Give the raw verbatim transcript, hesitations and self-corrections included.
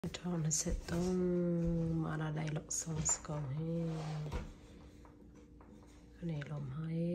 cho nó sẽ tông mà là đây lọc xong cầu he cái này làm hay